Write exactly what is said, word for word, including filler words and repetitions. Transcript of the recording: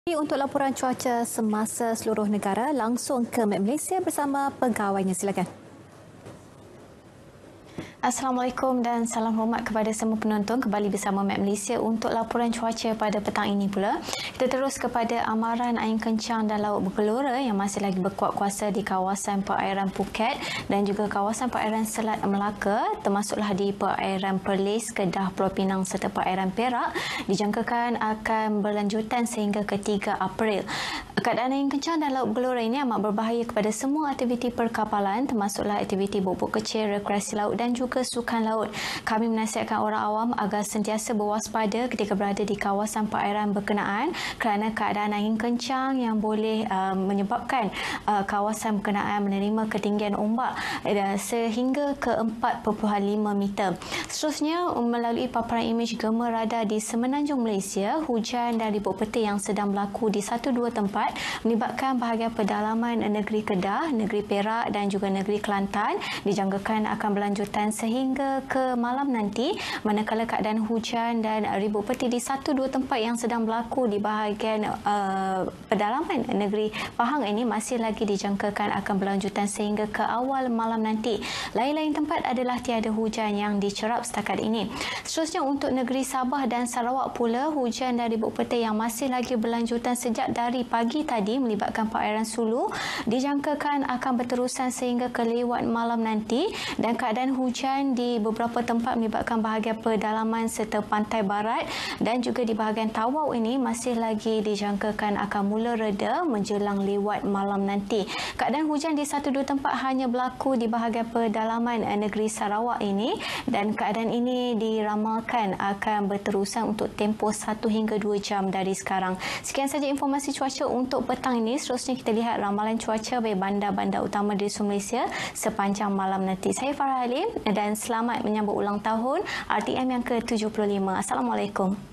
Untuk laporan cuaca semasa seluruh negara, langsung ke Met Malaysia bersama pegawainya. Silakan. Assalamualaikum dan salam hormat kepada semua penonton kembali bersama Met Malaysia untuk laporan cuaca pada petang ini pula. Kita terus kepada amaran angin kencang dan laut bergelora yang masih lagi berkuat kuasa di kawasan perairan Phuket dan juga kawasan perairan Selat Melaka, termasuklah di perairan Perlis, Kedah, Pulau Pinang serta perairan Perak, dijangkakan akan berlanjutan sehingga ke tiga April. Keadaan angin kencang dan laut bergelora ini amat berbahaya kepada semua aktiviti perkapalan, termasuklah aktiviti bot-bot kecil, rekreasi laut dan juga sukan laut. Kami menasihatkan orang awam agar sentiasa berwaspada ketika berada di kawasan perairan berkenaan kerana keadaan angin kencang yang boleh uh, menyebabkan uh, kawasan berkenaan menerima ketinggian ombak uh, sehingga ke empat perpuluhan lima meter. Seterusnya, melalui paparan imej gema radar di semenanjung Malaysia, hujan dan ribut petir yang sedang berlaku di satu dua tempat melibatkan bahagian pedalaman negeri Kedah, negeri Perak dan juga negeri Kelantan dijangkakan akan berlanjutan sehingga ke malam nanti, manakala keadaan hujan dan ribut petir di satu dua tempat yang sedang berlaku di bahagian uh, pedalaman negeri Pahang ini masih lagi dijangkakan akan berlanjutan sehingga ke awal malam nanti. Lain-lain tempat adalah tiada hujan yang dicerap setakat ini. Seterusnya, untuk negeri Sabah dan Sarawak pula, hujan dan ribut petir yang masih lagi berlanjutan sejak dari pagi tadi melibatkan perairan Sulu dijangkakan akan berterusan sehingga ke lewat malam nanti, dan keadaan hujan di beberapa tempat melibatkan bahagian pedalaman serta pantai barat dan juga di bahagian Tawau ini masih lagi dijangkakan akan mula reda menjelang lewat malam nanti. Keadaan hujan di satu dua tempat hanya berlaku di bahagian pedalaman negeri Sarawak ini, dan keadaan ini diramalkan akan berterusan untuk tempoh satu hingga dua jam dari sekarang. Sekian saja informasi cuaca untuk petang ini. Seterusnya kita lihat ramalan cuaca bagi bandar-bandar utama di seluruh Malaysia sepanjang malam nanti. Saya Farah Halim dan selamat menyambut ulang tahun R T M yang ke tujuh puluh lima. Assalamualaikum.